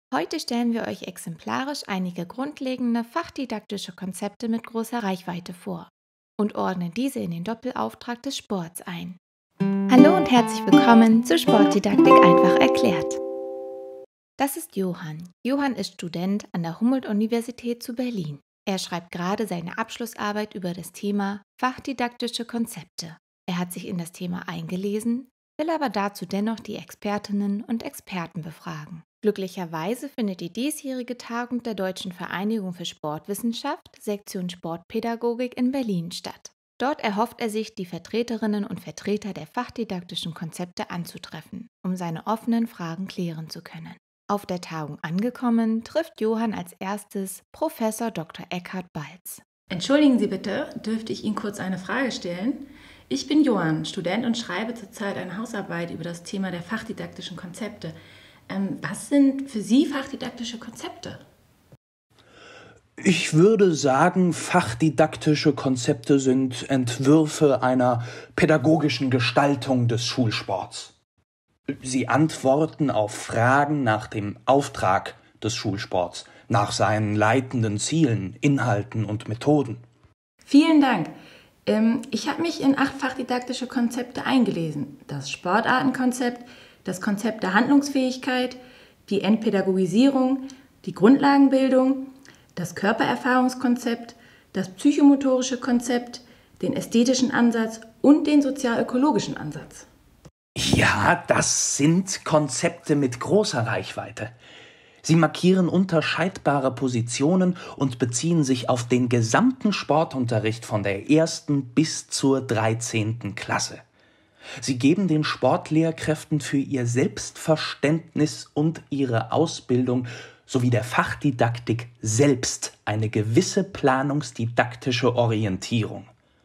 Heute stellen wir euch exemplarisch einige grundlegende fachdidaktische Konzepte mit großer Reichweite vor und ordnen diese in den Doppelauftrag des Sports ein. Hallo und herzlich willkommen zu Sportdidaktik einfach erklärt. Das ist Johann. Johann ist Student an der Humboldt-Universität zu Berlin. Er schreibt gerade seine Abschlussarbeit über das Thema fachdidaktische Konzepte. Er hat sich in das Thema eingelesen, will aber dazu dennoch die Expertinnen und Experten befragen. Glücklicherweise findet die diesjährige Tagung der Deutschen Vereinigung für Sportwissenschaft, Sektion Sportpädagogik in Berlin statt. Dort erhofft er sich, die Vertreterinnen und Vertreter der fachdidaktischen Konzepte anzutreffen, um seine offenen Fragen klären zu können. Auf der Tagung angekommen, trifft Johann als erstes Professor Dr. Eckhard Balz. Entschuldigen Sie bitte, dürfte ich Ihnen kurz eine Frage stellen? Ich bin Johann, Student und schreibe zurzeit eine Hausarbeit über das Thema der fachdidaktischen Konzepte. Was sind für Sie fachdidaktische Konzepte? Ich würde sagen, fachdidaktische Konzepte sind Entwürfe einer pädagogischen Gestaltung des Schulsports. Sie antworten auf Fragen nach dem Auftrag des Schulsports, nach seinen leitenden Zielen, Inhalten und Methoden. Vielen Dank. Ich habe mich in 8 fachdidaktische Konzepte eingelesen. Das Sportartenkonzept, das Konzept der Handlungsfähigkeit, die Entpädagogisierung, die Grundlagenbildung, das Körpererfahrungskonzept, das psychomotorische Konzept, den ästhetischen Ansatz und den sozialökologischen Ansatz. Ja, das sind Konzepte mit großer Reichweite. Sie markieren unterscheidbare Positionen und beziehen sich auf den gesamten Sportunterricht von der 1. bis zur 13. Klasse. Sie geben den Sportlehrkräften für ihr Selbstverständnis und ihre Ausbildung sowie der Fachdidaktik selbst eine gewisse planungsdidaktische Orientierung.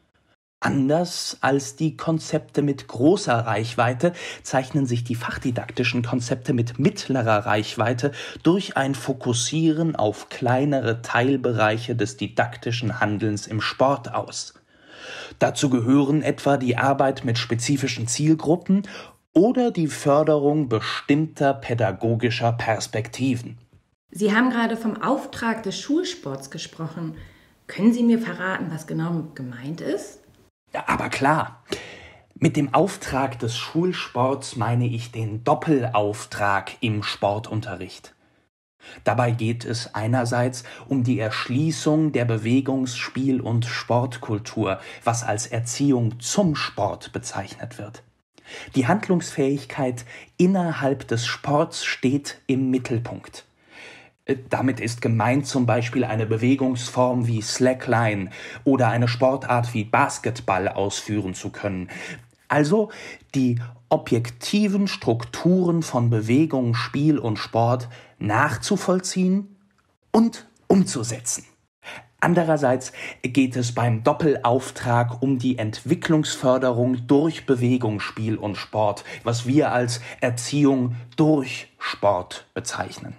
Anders als die Konzepte mit großer Reichweite zeichnen sich die fachdidaktischen Konzepte mit mittlerer Reichweite durch ein Fokussieren auf kleinere Teilbereiche des didaktischen Handelns im Sport aus. Dazu gehören etwa die Arbeit mit spezifischen Zielgruppen oder die Förderung bestimmter pädagogischer Perspektiven. Sie haben gerade vom Auftrag des Schulsports gesprochen. Können Sie mir verraten, was genau gemeint ist? Ja, aber klar, mit dem Auftrag des Schulsports meine ich den Doppelauftrag im Sportunterricht. Dabei geht es einerseits um die Erschließung der Bewegungs-, Spiel- und Sportkultur, was als Erziehung zum Sport bezeichnet wird. Die Handlungsfähigkeit innerhalb des Sports steht im Mittelpunkt. Damit ist gemeint zum Beispiel eine Bewegungsform wie Slackline oder eine Sportart wie Basketball ausführen zu können. Also die objektiven Strukturen von Bewegung, Spiel und Sport nachzuvollziehen und umzusetzen. Andererseits geht es beim Doppelauftrag um die Entwicklungsförderung durch Bewegung, Spiel und Sport, was wir als Erziehung durch Sport bezeichnen.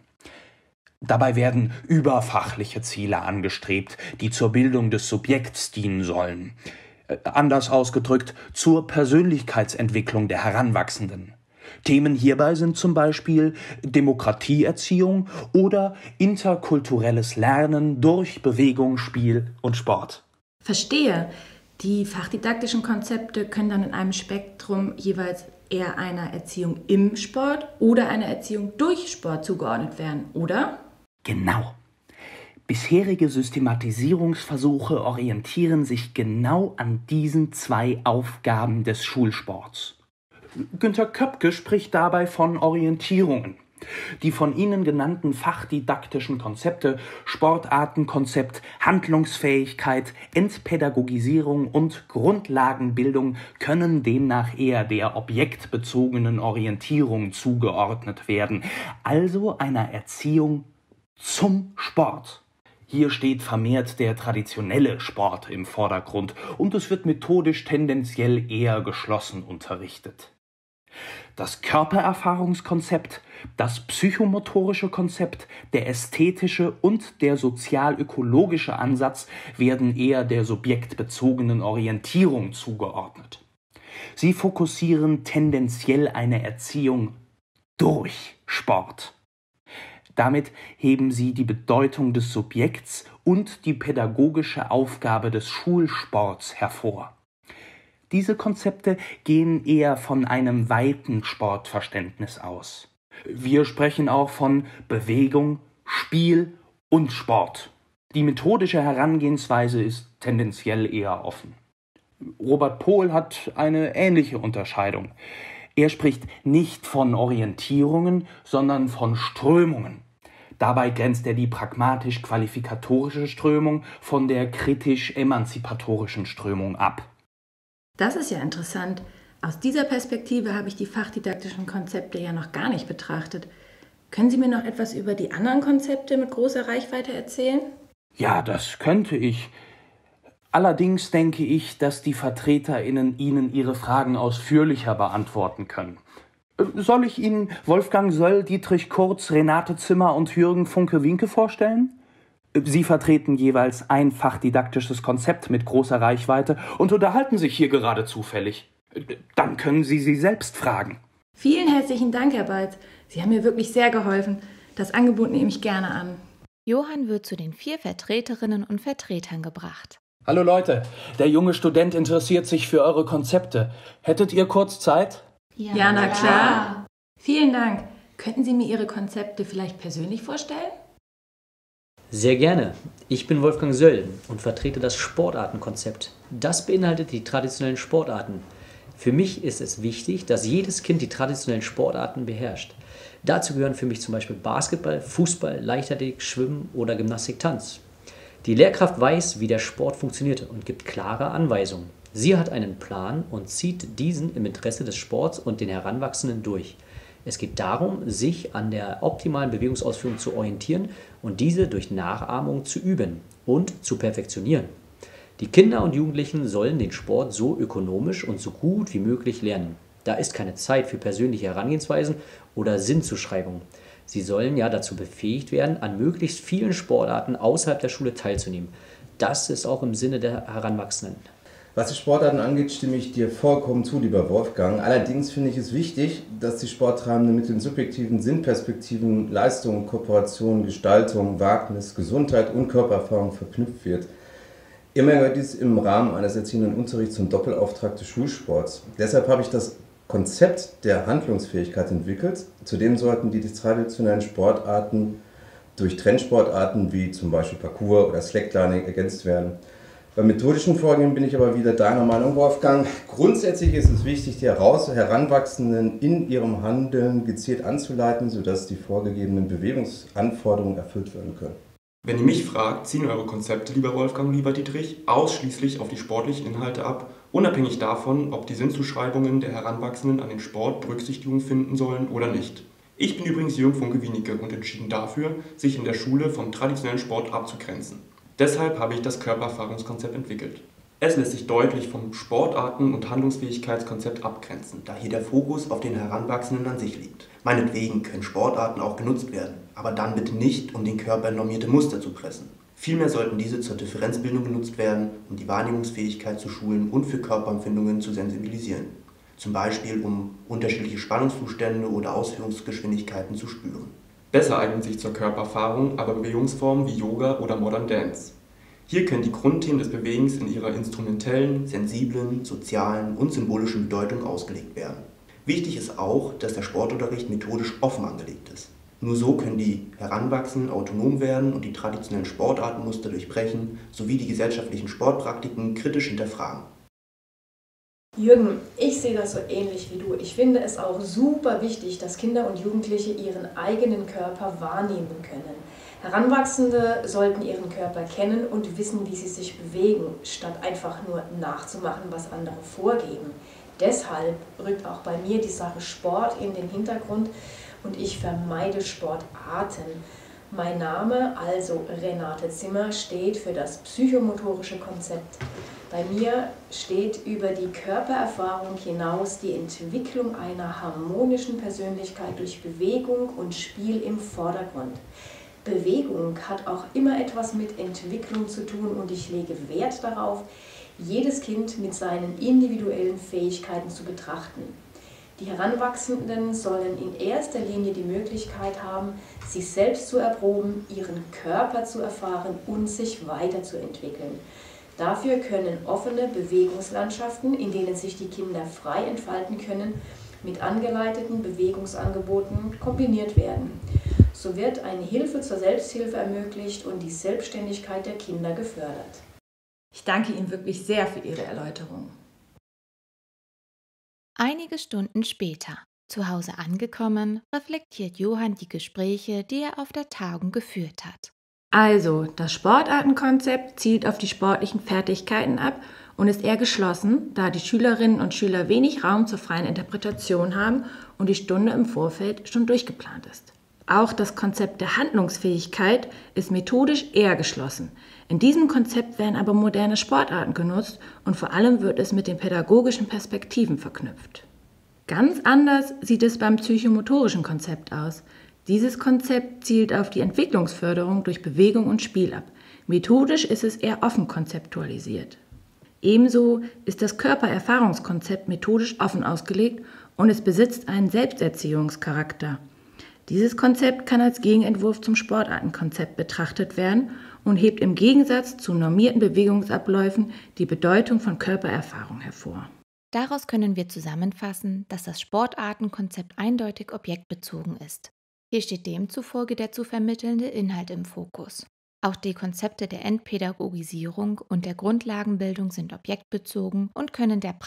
Dabei werden überfachliche Ziele angestrebt, die zur Bildung des Subjekts dienen sollen. Anders ausgedrückt, zur Persönlichkeitsentwicklung der Heranwachsenden. Themen hierbei sind zum Beispiel Demokratieerziehung oder interkulturelles Lernen durch Bewegung, Spiel und Sport. Verstehe. Die fachdidaktischen Konzepte können dann in einem Spektrum jeweils eher einer Erziehung im Sport oder einer Erziehung durch Sport zugeordnet werden, oder? Genau. Bisherige Systematisierungsversuche orientieren sich genau an diesen 2 Aufgaben des Schulsports. Günter Köpke spricht dabei von Orientierungen. Die von Ihnen genannten fachdidaktischen Konzepte, Sportartenkonzept, Handlungsfähigkeit, Entpädagogisierung und Grundlagenbildung können demnach eher der objektbezogenen Orientierung zugeordnet werden, also einer Erziehung zum Sport. Hier steht vermehrt der traditionelle Sport im Vordergrund und es wird methodisch tendenziell eher geschlossen unterrichtet. Das Körpererfahrungskonzept, das psychomotorische Konzept, der ästhetische und der sozialökologische Ansatz werden eher der subjektbezogenen Orientierung zugeordnet. Sie fokussieren tendenziell eine Erziehung durch Sport. Damit heben sie die Bedeutung des Subjekts und die pädagogische Aufgabe des Schulsports hervor. Diese Konzepte gehen eher von einem weiten Sportverständnis aus. Wir sprechen auch von Bewegung, Spiel und Sport. Die methodische Herangehensweise ist tendenziell eher offen. Robert Pohl hat eine ähnliche Unterscheidung. Er spricht nicht von Orientierungen, sondern von Strömungen. Dabei grenzt er die pragmatisch-qualifikatorische Strömung von der kritisch-emanzipatorischen Strömung ab. Das ist ja interessant. Aus dieser Perspektive habe ich die fachdidaktischen Konzepte ja noch gar nicht betrachtet. Können Sie mir noch etwas über die anderen Konzepte mit großer Reichweite erzählen? Ja, das könnte ich. Allerdings denke ich, dass die VertreterInnen Ihnen Ihre Fragen ausführlicher beantworten können. Soll ich Ihnen Wolfgang Söll, Dietrich Kurz, Renate Zimmer und Jürgen Funke-Winke vorstellen? Sie vertreten jeweils ein fachdidaktisches Konzept mit großer Reichweite und unterhalten sich hier gerade zufällig. Dann können Sie sie selbst fragen. Vielen herzlichen Dank, Herr Balz. Sie haben mir wirklich sehr geholfen. Das Angebot nehme ich gerne an. Johann wird zu den 4 Vertreterinnen und Vertretern gebracht. Hallo Leute, der junge Student interessiert sich für eure Konzepte. Hättet ihr kurz Zeit? Ja, na klar. Vielen Dank. Könnten Sie mir Ihre Konzepte vielleicht persönlich vorstellen? Sehr gerne. Ich bin Wolfgang Söll und vertrete das Sportartenkonzept. Das beinhaltet die traditionellen Sportarten. Für mich ist es wichtig, dass jedes Kind die traditionellen Sportarten beherrscht. Dazu gehören für mich zum Beispiel Basketball, Fußball, Leichtathletik, Schwimmen oder Gymnastik, Tanz. Die Lehrkraft weiß, wie der Sport funktioniert und gibt klare Anweisungen. Sie hat einen Plan und zieht diesen im Interesse des Sports und den Heranwachsenden durch. Es geht darum, sich an der optimalen Bewegungsausführung zu orientieren und diese durch Nachahmung zu üben und zu perfektionieren. Die Kinder und Jugendlichen sollen den Sport so ökonomisch und so gut wie möglich lernen. Da ist keine Zeit für persönliche Herangehensweisen oder Sinnzuschreibungen. Sie sollen ja dazu befähigt werden, an möglichst vielen Sportarten außerhalb der Schule teilzunehmen. Das ist auch im Sinne der Heranwachsenden. Was die Sportarten angeht, stimme ich dir vollkommen zu, lieber Wolfgang. Allerdings finde ich es wichtig, dass die Sporttreibenden mit den subjektiven Sinnperspektiven Leistung, Kooperation, Gestaltung, Wagnis, Gesundheit und Körpererfahrung verknüpft wird. Immer gehört dies im Rahmen eines erziehenden Unterrichts zum Doppelauftrag des Schulsports. Deshalb habe ich das Konzept der Handlungsfähigkeit entwickelt. Zudem sollten die traditionellen Sportarten durch Trendsportarten wie zum Beispiel Parkour oder Slacklining ergänzt werden. Beim methodischen Vorgehen bin ich aber wieder deiner Meinung, Wolfgang. Grundsätzlich ist es wichtig, die Heranwachsenden in ihrem Handeln gezielt anzuleiten, sodass die vorgegebenen Bewegungsanforderungen erfüllt werden können. Wenn ihr mich fragt, ziehen eure Konzepte, lieber Wolfgang und lieber Dietrich, ausschließlich auf die sportlichen Inhalte ab, unabhängig davon, ob die Sinnzuschreibungen der Heranwachsenden an den Sport Berücksichtigung finden sollen oder nicht. Ich bin übrigens Jürgen Funke-Wienicke und entschieden dafür, sich in der Schule vom traditionellen Sport abzugrenzen. Deshalb habe ich das Körpererfahrungskonzept entwickelt. Es lässt sich deutlich vom Sportarten- und Handlungsfähigkeitskonzept abgrenzen, da hier der Fokus auf den Heranwachsenden an sich liegt. Meinetwegen können Sportarten auch genutzt werden, aber dann bitte nicht, um den Körper in normierte Muster zu pressen. Vielmehr sollten diese zur Differenzbildung genutzt werden, um die Wahrnehmungsfähigkeit zu schulen und für Körperempfindungen zu sensibilisieren. Zum Beispiel, um unterschiedliche Spannungszustände oder Ausführungsgeschwindigkeiten zu spüren. Besser eignen sich zur Körpererfahrung aber Bewegungsformen wie Yoga oder Modern Dance. Hier können die Grundthemen des Bewegens in ihrer instrumentellen, sensiblen, sozialen und symbolischen Bedeutung ausgelegt werden. Wichtig ist auch, dass der Sportunterricht methodisch offen angelegt ist. Nur so können die Heranwachsenden autonom werden und die traditionellen Sportartenmuster durchbrechen, sowie die gesellschaftlichen Sportpraktiken kritisch hinterfragen. Jürgen, ich sehe das so ähnlich wie du. Ich finde es auch super wichtig, dass Kinder und Jugendliche ihren eigenen Körper wahrnehmen können. Heranwachsende sollten ihren Körper kennen und wissen, wie sie sich bewegen, statt einfach nur nachzumachen, was andere vorgeben. Deshalb rückt auch bei mir die Sache Sport in den Hintergrund und ich vermeide Sportarten. Mein Name, also Renate Zimmer, steht für das psychomotorische Konzept. Bei mir steht über die Körpererfahrung hinaus die Entwicklung einer harmonischen Persönlichkeit durch Bewegung und Spiel im Vordergrund. Bewegung hat auch immer etwas mit Entwicklung zu tun und ich lege Wert darauf, jedes Kind mit seinen individuellen Fähigkeiten zu betrachten. Die Heranwachsenden sollen in erster Linie die Möglichkeit haben, sich selbst zu erproben, ihren Körper zu erfahren und sich weiterzuentwickeln. Dafür können offene Bewegungslandschaften, in denen sich die Kinder frei entfalten können, mit angeleiteten Bewegungsangeboten kombiniert werden. So wird eine Hilfe zur Selbsthilfe ermöglicht und die Selbstständigkeit der Kinder gefördert. Ich danke Ihnen wirklich sehr für Ihre Erläuterung. Einige Stunden später, zu Hause angekommen, reflektiert Johann die Gespräche, die er auf der Tagung geführt hat. Also, das Sportartenkonzept zielt auf die sportlichen Fertigkeiten ab und ist eher geschlossen, da die Schülerinnen und Schüler wenig Raum zur freien Interpretation haben und die Stunde im Vorfeld schon durchgeplant ist. Auch das Konzept der Handlungsfähigkeit ist methodisch eher geschlossen. In diesem Konzept werden aber moderne Sportarten genutzt und vor allem wird es mit den pädagogischen Perspektiven verknüpft. Ganz anders sieht es beim psychomotorischen Konzept aus. Dieses Konzept zielt auf die Entwicklungsförderung durch Bewegung und Spiel ab. Methodisch ist es eher offen konzeptualisiert. Ebenso ist das Körpererfahrungskonzept methodisch offen ausgelegt und es besitzt einen Selbsterziehungscharakter. Dieses Konzept kann als Gegenentwurf zum Sportartenkonzept betrachtet werden und hebt im Gegensatz zu normierten Bewegungsabläufen die Bedeutung von Körpererfahrung hervor. Daraus können wir zusammenfassen, dass das Sportartenkonzept eindeutig objektbezogen ist. Hier steht demzufolge der zu vermittelnde Inhalt im Fokus. Auch die Konzepte der Entpädagogisierung und der Grundlagenbildung sind objektbezogen und können der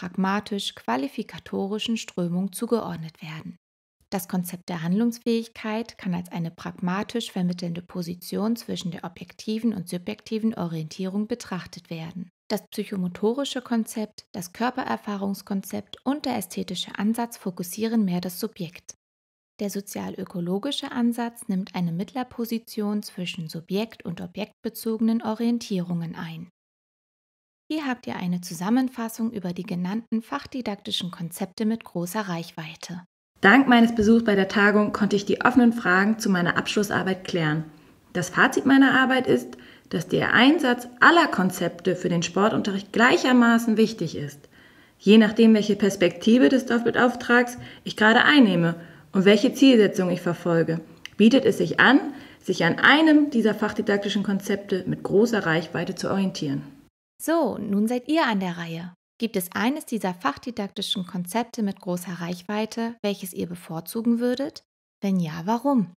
pragmatisch-qualifikatorischen Strömung zugeordnet werden. Das Konzept der Handlungsfähigkeit kann als eine pragmatisch vermittelnde Position zwischen der objektiven und subjektiven Orientierung betrachtet werden. Das psychomotorische Konzept, das Körpererfahrungskonzept und der ästhetische Ansatz fokussieren mehr das Subjekt. Der sozial-ökologische Ansatz nimmt eine Mittlerposition zwischen subjekt- und objektbezogenen Orientierungen ein. Hier habt ihr eine Zusammenfassung über die genannten fachdidaktischen Konzepte mit großer Reichweite. Dank meines Besuchs bei der Tagung konnte ich die offenen Fragen zu meiner Abschlussarbeit klären. Das Fazit meiner Arbeit ist, dass der Einsatz aller Konzepte für den Sportunterricht gleichermaßen wichtig ist. Je nachdem, welche Perspektive des Doppelauftrags ich gerade einnehme und welche Zielsetzung ich verfolge, bietet es sich an, sich an einem dieser fachdidaktischen Konzepte mit großer Reichweite zu orientieren. So, nun seid ihr an der Reihe. Gibt es eines dieser fachdidaktischen Konzepte mit großer Reichweite, welches ihr bevorzugen würdet? Wenn ja, warum?